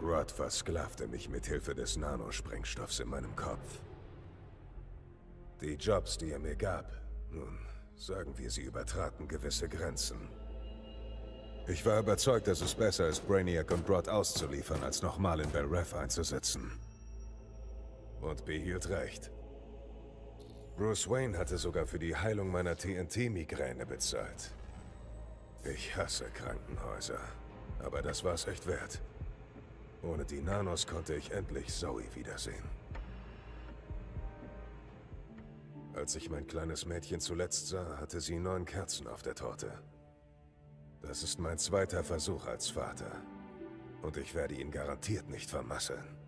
Grodd versklavte mich mit Hilfe des Nanosprengstoffs in meinem Kopf. Die Jobs, die er mir gab, nun, sagen wir, sie übertraten gewisse Grenzen. Ich war überzeugt, dass es besser ist, Brainiac und Grodd auszuliefern, als nochmal in Bel Reth einzusetzen. Und behielt recht. Bruce Wayne hatte sogar für die Heilung meiner TNT-Migräne bezahlt. Ich hasse Krankenhäuser, aber das war's echt wert. Ohne die Nanos konnte ich endlich Zoe wiedersehen. Als ich mein kleines Mädchen zuletzt sah, hatte sie 9 Kerzen auf der Torte. Das ist mein zweiter Versuch als Vater. Und ich werde ihn garantiert nicht vermasseln.